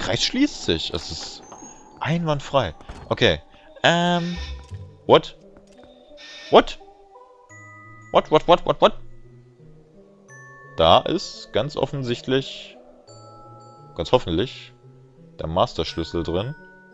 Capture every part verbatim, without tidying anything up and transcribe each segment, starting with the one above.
Kreis schließt sich. Es ist einwandfrei. Okay. Ähm. What? What? What, what, what, what, what? Da ist ganz offensichtlich, ganz hoffentlich, der Masterschlüssel drin.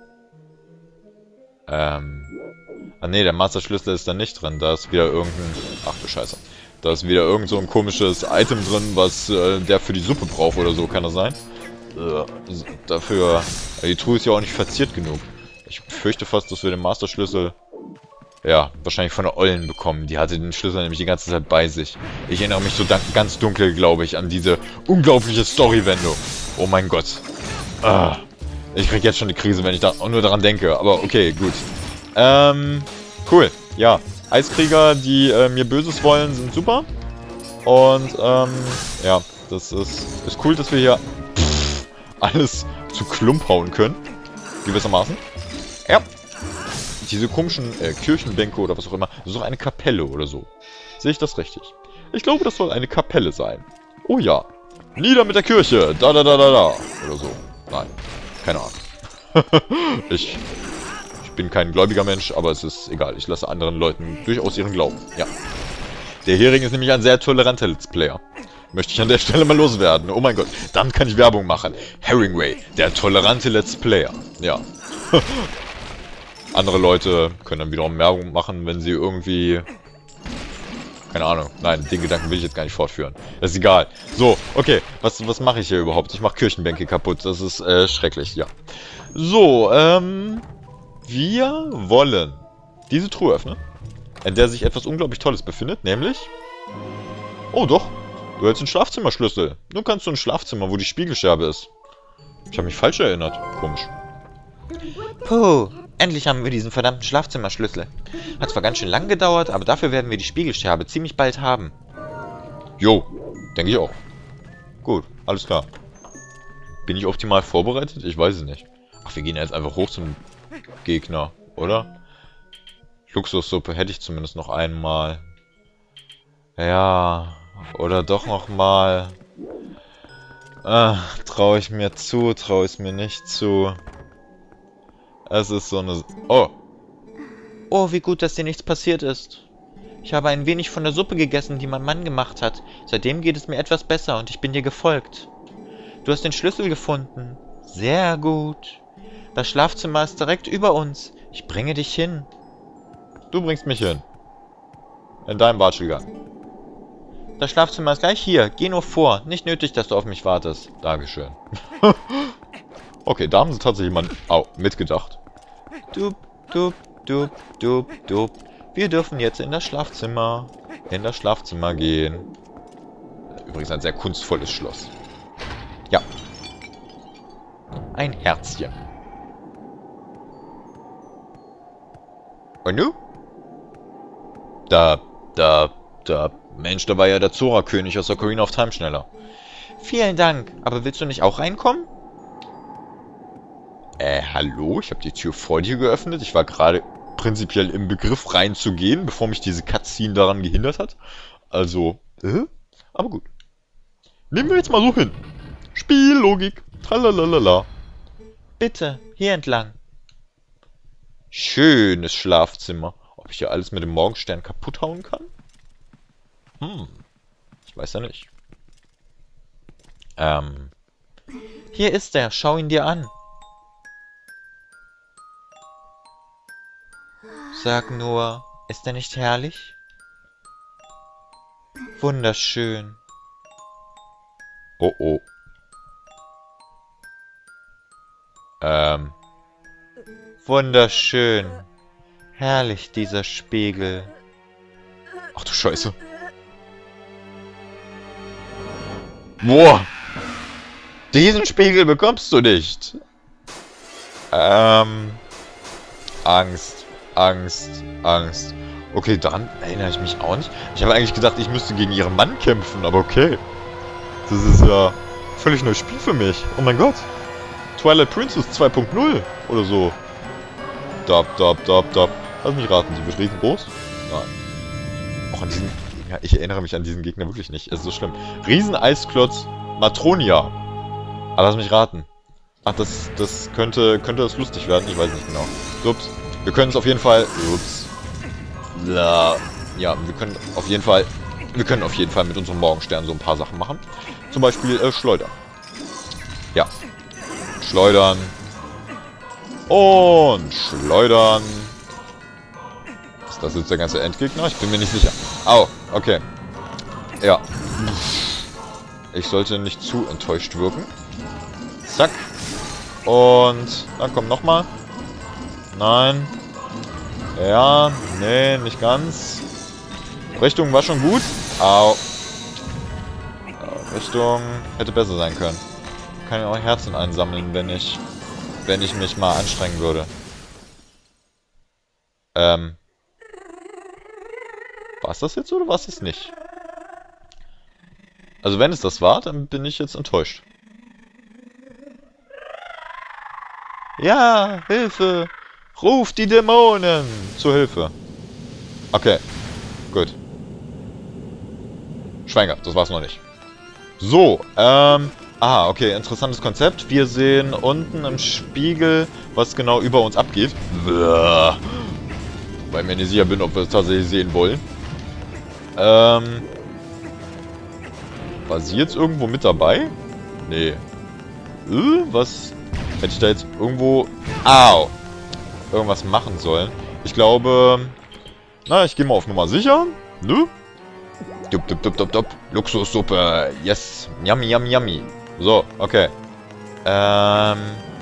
Ähm. Ah ne, der Masterschlüssel ist da nicht drin. Da ist wieder irgendein... Ach du Scheiße. Da ist wieder irgend so ein komisches Item drin, was äh, der für die Suppe braucht oder so. Kann das sein? Äh, dafür... Die Truhe ist ja auch nicht verziert genug. Ich fürchte fast, dass wir den Masterschlüssel... Ja, wahrscheinlich von der Ollen bekommen. Die hatte den Schlüssel nämlich die ganze Zeit bei sich. Ich erinnere mich so ganz dunkel, glaube ich, an diese unglaubliche Story-Wendung. Oh mein Gott. Ah, ich krieg jetzt schon die Krise, wenn ich da auch nur daran denke. Aber okay, gut. Ähm, cool. Ja, Eiskrieger, die äh, mir Böses wollen, sind super. Und, ähm, ja, das ist, ist cool, dass wir hier pff, alles zu Klump hauen können. Gewissermaßen. Ja. Diese komischen äh, Kirchenbänke oder was auch immer, das ist doch eine Kapelle oder so. Sehe ich das richtig? Ich glaube, das soll eine Kapelle sein. Oh ja. Nieder mit der Kirche. Da, da, da, da, da. Oder so. Nein. Keine Ahnung. ich, ich bin kein gläubiger Mensch, aber es ist egal. Ich lasse anderen Leuten durchaus ihren Glauben. Ja. Der Hering ist nämlich ein sehr toleranter Let's Player. Möchte ich an der Stelle mal loswerden. Oh mein Gott. Dann kann ich Werbung machen. Herringway, der tolerante Let's Player. Ja. Andere Leute können dann wiederum Werbung machen, wenn sie irgendwie... Keine Ahnung. Nein, den Gedanken will ich jetzt gar nicht fortführen. Das ist egal. So, okay. Was, was mache ich hier überhaupt? Ich mache Kirchenbänke kaputt. Das ist äh, schrecklich, ja. So, ähm... wir wollen diese Truhe öffnen, in der sich etwas unglaublich Tolles befindet, nämlich... Oh doch, du hältst einen Schlafzimmerschlüssel. Nun kannst du ein Schlafzimmer, wo die Spiegelscherbe ist. Ich habe mich falsch erinnert. Komisch. Puh, endlich haben wir diesen verdammten Schlafzimmerschlüssel. Hat zwar ganz schön lang gedauert, aber dafür werden wir die Spiegelscherbe ziemlich bald haben. Jo, denke ich auch. Gut, alles klar. Bin ich optimal vorbereitet? Ich weiß es nicht. Ach, wir gehen jetzt einfach hoch zum Gegner, oder? Luxussuppe hätte ich zumindest noch einmal. Ja, oder doch nochmal. Ah, traue ich mir zu, traue ich mir nicht zu. Es ist so eine... Oh! Oh, wie gut, dass dir nichts passiert ist. Ich habe ein wenig von der Suppe gegessen, die mein Mann gemacht hat. Seitdem geht es mir etwas besser und ich bin dir gefolgt. Du hast den Schlüssel gefunden. Sehr gut. Das Schlafzimmer ist direkt über uns. Ich bringe dich hin. Du bringst mich hin. In deinem Watschelgang. Das Schlafzimmer ist gleich hier. Geh nur vor. Nicht nötig, dass du auf mich wartest. Dankeschön. Okay, da haben sie tatsächlich mal oh, mitgedacht. Dup, dup, dup, dup, dup. Wir dürfen jetzt in das Schlafzimmer. In das Schlafzimmer gehen. Übrigens ein sehr kunstvolles Schloss. Ja. Ein Herzchen. Und nu? Da, da, da. Mensch, da war ja der Zora-König aus Ocarina of Time schneller. Vielen Dank. Aber willst du nicht auch reinkommen? Äh, hallo? Ich habe die Tür vor dir geöffnet. Ich war gerade prinzipiell im Begriff reinzugehen, bevor mich diese Cutscene daran gehindert hat. Also, äh? Aber gut. Nehmen wir jetzt mal so hin. Spiellogik. Tralalala. Bitte, hier entlang. Schönes Schlafzimmer. Ob ich hier alles mit dem Morgenstern kaputt hauen kann? Hm. Ich weiß ja nicht. Ähm. Hier ist er. Schau ihn dir an. Sag nur, ist er nicht herrlich? Wunderschön. Oh oh. Ähm. Wunderschön. Herrlich, dieser Spiegel. Ach du Scheiße. Boah. Diesen Spiegel bekommst du nicht. Ähm. Angst. Angst, Angst. Okay, daran erinnere ich mich auch nicht. Ich habe eigentlich gedacht, ich müsste gegen ihren Mann kämpfen, aber okay. Das ist ja völlig neues Spiel für mich. Oh mein Gott. Twilight Princess zwei Punkt null oder so. Dab, dab, dab, dab. Lass mich raten, die wird riesengroß? Nein. Auch an diesen... Ja, ich erinnere mich an diesen Gegner wirklich nicht. Es ist so schlimm. Rieseneisklotz Matronia. Aber lass mich raten. Ach, das, das könnte, könnte das lustig werden. Ich weiß nicht genau. Ups. Wir können es auf jeden Fall... Ups. Ja, ja, wir können auf jeden Fall... Wir können auf jeden Fall mit unserem Morgenstern so ein paar Sachen machen. Zum Beispiel äh, Schleudern. Ja. Schleudern. Und Schleudern. Ist das jetzt der ganze Endgegner? Ich bin mir nicht sicher. Au, okay. Ja. Ich sollte nicht zu enttäuscht wirken. Zack. Und dann kommt nochmal. Nein. Ja, nee, nicht ganz. Richtung war schon gut. Au. Richtung hätte besser sein können. Kann ja auch Herzen einsammeln, wenn ich, wenn ich mich mal anstrengen würde. Ähm. War es das jetzt oder war es das nicht? Also wenn es das war, dann bin ich jetzt enttäuscht. Ja, Hilfe! Ruf die Dämonen zur Hilfe. Okay, gut. Schwein gehabt, das war's noch nicht. So, ähm... Ah, okay, interessantes Konzept. Wir sehen unten im Spiegel, was genau über uns abgeht. Weil ich mir nicht sicher bin, ob wir es tatsächlich sehen wollen. Ähm... War sie jetzt irgendwo mit dabei? Nee. Äh, was... Hätte ich da jetzt irgendwo... Au! Irgendwas machen sollen. Ich glaube... Na, ich gehe mal auf Nummer sicher. Ne? Dup, dup, dup, dup, dup. Luxussuppe. Yes. Yummy, yummy, yummy. So, okay. Ähm...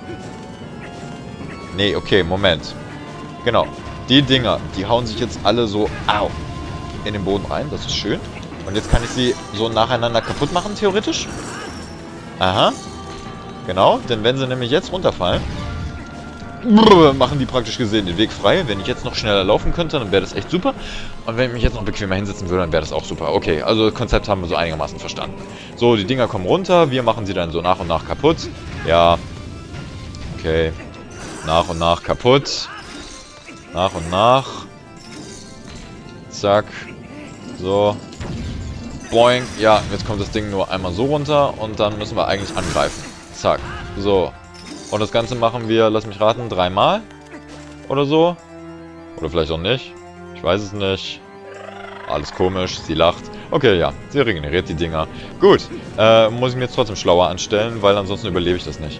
Nee, okay, Moment. Genau. Die Dinger, die hauen sich jetzt alle so... Au! In den Boden rein. Das ist schön. Und jetzt kann ich sie so nacheinander kaputt machen, theoretisch. Aha. Genau, denn wenn sie nämlich jetzt runterfallen, machen die praktisch gesehen den Weg frei. Wenn ich jetzt noch schneller laufen könnte, dann wäre das echt super. Und wenn ich mich jetzt noch bequemer hinsetzen würde, dann wäre das auch super. Okay, also das Konzept haben wir so einigermaßen verstanden. So, die Dinger kommen runter, wir machen sie dann so nach und nach kaputt. Ja. Okay. Nach und nach kaputt. Nach und nach. Zack. So. Boing. Ja, jetzt kommt das Ding nur einmal so runter und dann müssen wir eigentlich angreifen. Zack. So. Und das Ganze machen wir, lass mich raten, dreimal. Oder so. Oder vielleicht auch nicht. Ich weiß es nicht. Alles komisch. Sie lacht. Okay, ja. Sie regeneriert die Dinger. Gut. Äh, muss ich mir jetzt trotzdem schlauer anstellen, weil ansonsten überlebe ich das nicht.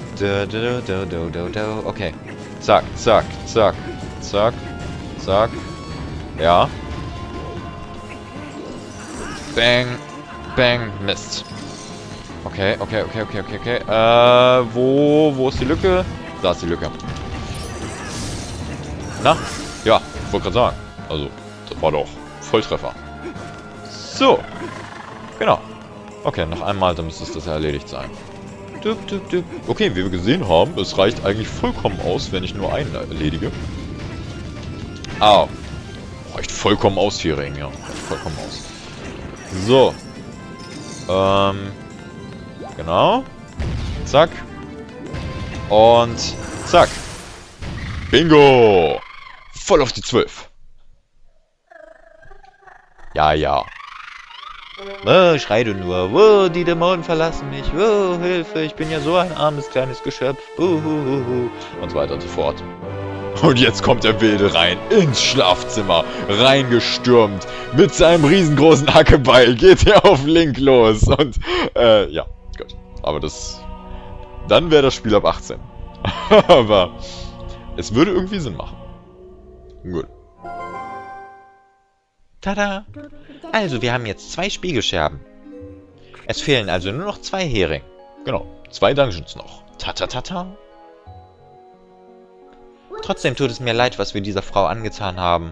Okay. Zack, zack, zack, zack, zack. Ja. Bang. Bang. Mist. Okay, okay, okay, okay, okay, okay. Äh, wo, wo ist die Lücke? Da ist die Lücke. Na? Ja, ich wollte gerade sagen. Also, das war doch Volltreffer. So. Genau. Okay, noch einmal, dann müsste das ja erledigt sein. Okay, wie wir gesehen haben, es reicht eigentlich vollkommen aus, wenn ich nur einen erledige. Au. Reicht vollkommen aus, Hering, ja. Reicht vollkommen aus. So. Ähm... Genau. Zack. Und zack. Bingo. Voll auf die zwölf. Ja, ja. Oh, schrei du nur. Wo, die Dämonen verlassen mich. Wo, Hilfe, ich bin ja so ein armes kleines Geschöpf. Uhuhuhu. Und so weiter und so fort. Und jetzt kommt der Wilde rein, ins Schlafzimmer, reingestürmt, mit seinem riesengroßen Hackebeil, geht er auf Link los. Und, äh, ja. Gut, aber das... Dann wäre das Spiel ab achtzehn. Aber es würde irgendwie Sinn machen. Gut. Tada! Also, wir haben jetzt zwei Spiegelscherben. Es fehlen also nur noch zwei Hering. Genau, zwei Dungeons noch. Ta-ta-ta-ta. Trotzdem tut es mir leid, was wir dieser Frau angetan haben.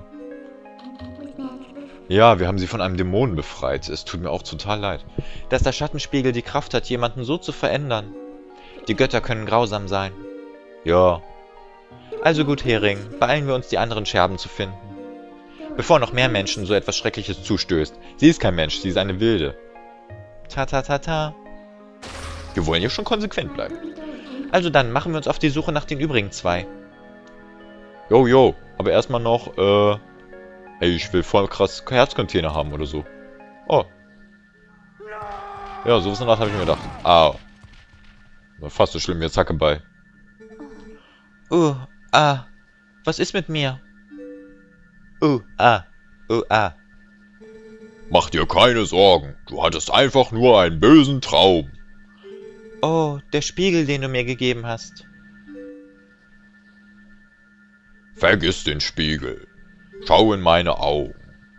Ja, wir haben sie von einem Dämonen befreit. Es tut mir auch total leid. Dass der Schattenspiegel die Kraft hat, jemanden so zu verändern. Die Götter können grausam sein. Ja. Also gut, Hering, beeilen wir uns, die anderen Scherben zu finden. Bevor noch mehr Menschen so etwas Schreckliches zustößt. Sie ist kein Mensch, sie ist eine Wilde. Ta-ta-ta-ta. Wir wollen ja schon konsequent bleiben. Also dann, machen wir uns auf die Suche nach den übrigen zwei. Jo, jo. Aber erstmal noch, äh... Ey, ich will voll krass Herzcontainer haben oder so. Oh. Ja, sowas danach habe ich mir gedacht. Au. Fast so schlimm wie jetzt Hackeball. Uh, ah. Was ist mit mir? Uh, ah. Uh, ah. Mach dir keine Sorgen. Du hattest einfach nur einen bösen Traum. Oh, der Spiegel, den du mir gegeben hast. Vergiss den Spiegel. Schau in meine Augen.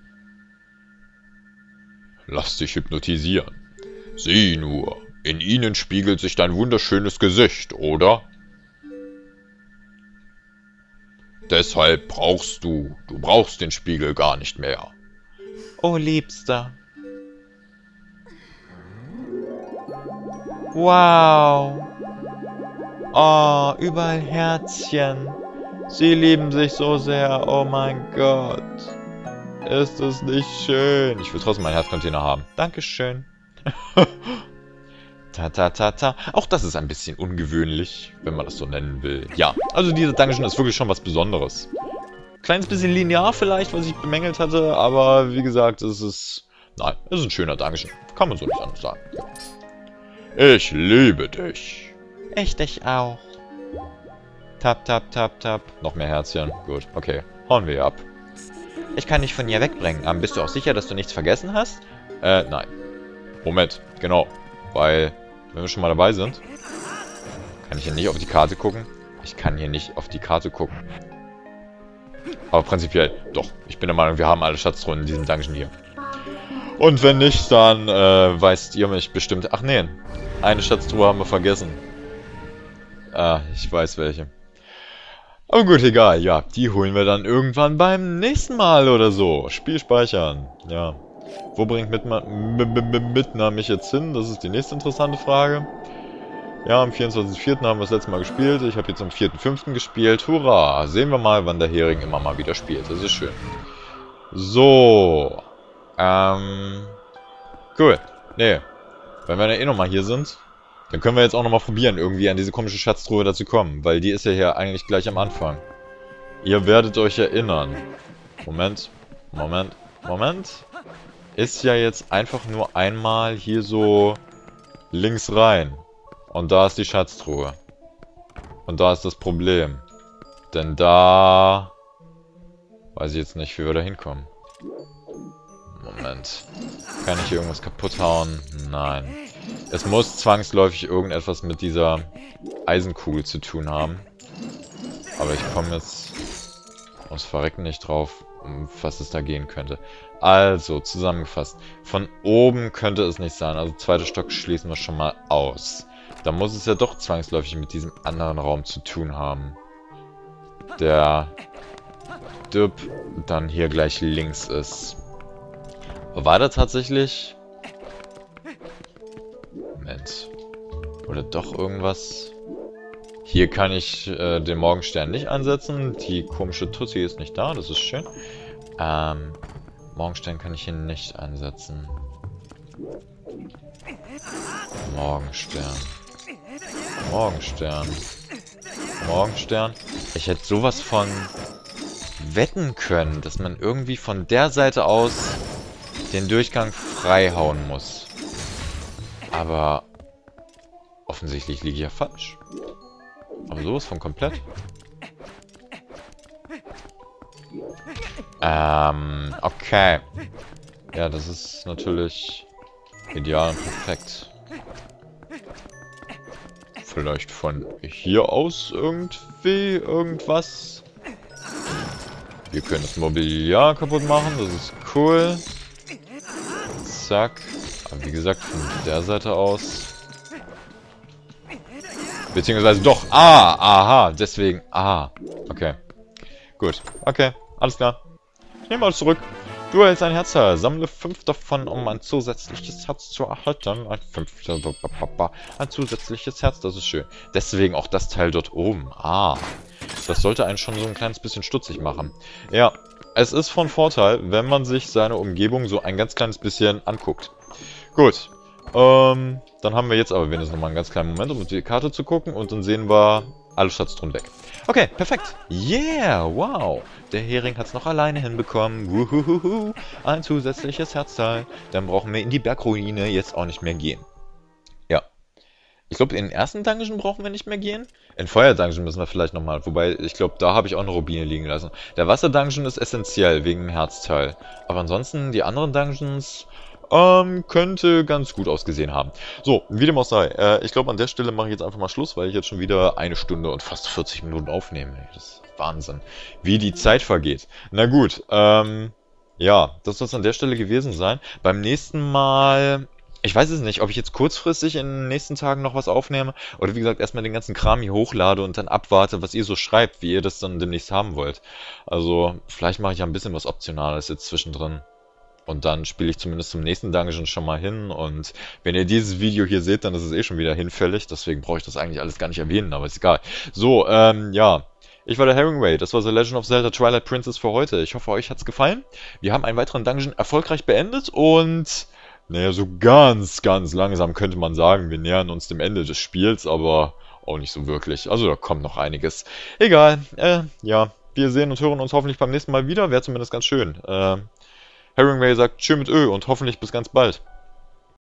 Lass dich hypnotisieren. Sieh nur, in ihnen spiegelt sich dein wunderschönes Gesicht, oder? Deshalb brauchst du, du brauchst den Spiegel gar nicht mehr. Oh, Liebster. Wow. Oh, überall Herzchen. Sie lieben sich so sehr. Oh mein Gott. Ist es nicht schön? Ich will trotzdem einen Herzcontainer haben. Dankeschön. Ta ta ta ta. Auch das ist ein bisschen ungewöhnlich, wenn man das so nennen will. Ja, also dieser Dungeon ist wirklich schon was Besonderes. Kleines bisschen linear vielleicht, was ich bemängelt hatte, aber wie gesagt, es ist... Nein, es ist ein schöner Dungeon. Kann man so nicht anders sagen. Ich liebe dich. Ich dich auch. Tap, tap, tap, tap. Noch mehr Herzchen. Gut, okay. Hauen wir ab. Ich kann dich von hier wegbringen. Aber bist du auch sicher, dass du nichts vergessen hast? Äh, nein. Moment, genau. Weil, wenn wir schon mal dabei sind, kann ich hier nicht auf die Karte gucken. Ich kann hier nicht auf die Karte gucken. Aber prinzipiell, doch. Ich bin der Meinung, wir haben alle Schatztruhen in diesem Dungeon hier. Und wenn nicht, dann äh, weist ihr mich bestimmt... Ach nee, eine Schatztruhe haben wir vergessen. Ah, ich weiß welche. Aber gut, egal. Ja, die holen wir dann irgendwann beim nächsten Mal oder so. Spiel speichern. Ja. Wo bringt Midna mich jetzt hin? Das ist die nächste interessante Frage. Ja, am vierundzwanzigsten vierten haben wir das letzte Mal gespielt. Ich habe jetzt am vierten fünften gespielt. Hurra! Sehen wir mal, wann der Hering immer mal wieder spielt. Das ist schön. So. Ähm. Cool. Nee. Wenn wir ja eh nochmal hier sind, dann können wir jetzt auch nochmal probieren, irgendwie an diese komische Schatztruhe da zu kommen. Weil die ist ja hier eigentlich gleich am Anfang. Ihr werdet euch erinnern. Moment. Moment. Moment. Ist ja jetzt einfach nur einmal hier so links rein. Und da ist die Schatztruhe. Und da ist das Problem. Denn da... weiß ich jetzt nicht, wie wir da hinkommen. Moment. Kann ich hier irgendwas kaputt hauen? Nein. Es muss zwangsläufig irgendetwas mit dieser Eisenkugel zu tun haben. Aber ich komme jetzt ums Verrecken nicht drauf, um was es da gehen könnte. Also, zusammengefasst. Von oben könnte es nicht sein. Also, zweiter Stock schließen wir schon mal aus. Da muss es ja doch zwangsläufig mit diesem anderen Raum zu tun haben. Der Düpp dann hier gleich links ist. War da tatsächlich... Moment. Oder doch irgendwas... Hier kann ich äh, den Morgenstern nicht einsetzen. Die komische Tussi ist nicht da, das ist schön. Ähm, Morgenstern kann ich hier nicht einsetzen. Morgenstern. Morgenstern. Morgenstern. Ich hätte sowas von wetten können, dass man irgendwie von der Seite aus den Durchgang freihauen muss. Aber offensichtlich liege ich ja falsch. Aber sowas von komplett. Ähm, okay. Ja, das ist natürlich ideal und perfekt. Vielleicht von hier aus irgendwie irgendwas. Wir können das Mobiliar kaputt machen, das ist cool. Zack. Aber wie gesagt, von der Seite aus. Beziehungsweise doch. Ah, aha, deswegen. Ah, okay. Gut, okay, alles klar. Ich nehme alles zurück. Du erhältst ein Herzteil. Sammle fünf davon, um ein zusätzliches Herz zu erhalten. Ein fünftes, ein zusätzliches Herz, das ist schön. Deswegen auch das Teil dort oben. Ah, das sollte einen schon so ein kleines bisschen stutzig machen. Ja, es ist von Vorteil, wenn man sich seine Umgebung so ein ganz kleines bisschen anguckt. Gut, ähm, dann haben wir jetzt aber wenigstens nochmal einen ganz kleinen Moment, um die Karte zu gucken. Und dann sehen wir alle Schatztruhen weg. Okay, perfekt. Yeah, wow. Der Hering hat es noch alleine hinbekommen. Wuhuhuhu. Ein zusätzliches Herzteil. Dann brauchen wir in die Bergruine jetzt auch nicht mehr gehen. Ja. Ich glaube, in den ersten Dungeon brauchen wir nicht mehr gehen. In Feuer-Dungeon müssen wir vielleicht nochmal. Wobei, ich glaube, da habe ich auch eine Rubine liegen lassen. Der Wasser-Dungeon ist essentiell, wegen dem Herzteil. Aber ansonsten, die anderen Dungeons, ähm, könnte ganz gut ausgesehen haben. So, wie dem auch sei. Äh, ich glaube, an der Stelle mache ich jetzt einfach mal Schluss, weil ich jetzt schon wieder eine Stunde und fast vierzig Minuten aufnehme. Das ist Wahnsinn. Wie die Zeit vergeht. Na gut, ähm, ja, das soll es an der Stelle gewesen sein. Beim nächsten Mal... Ich weiß es nicht, ob ich jetzt kurzfristig in den nächsten Tagen noch was aufnehme oder wie gesagt erstmal den ganzen Kram hier hochlade und dann abwarte, was ihr so schreibt, wie ihr das dann demnächst haben wollt. Also vielleicht mache ich ja ein bisschen was Optionales jetzt zwischendrin. Und dann spiele ich zumindest zum nächsten Dungeon schon mal hin. Und wenn ihr dieses Video hier seht, dann ist es eh schon wieder hinfällig. Deswegen brauche ich das eigentlich alles gar nicht erwähnen, aber ist egal. So, ähm, ja. Ich war der Herringway, das war The Legend of Zelda Twilight Princess für heute. Ich hoffe, euch hat's gefallen. Wir haben einen weiteren Dungeon erfolgreich beendet und... Naja, so ganz, ganz langsam könnte man sagen, wir nähern uns dem Ende des Spiels, aber auch nicht so wirklich. Also da kommt noch einiges. Egal, äh, ja, wir sehen und hören uns hoffentlich beim nächsten Mal wieder, wäre zumindest ganz schön. Äh, Herringway sagt Tschö mit Ö und hoffentlich bis ganz bald.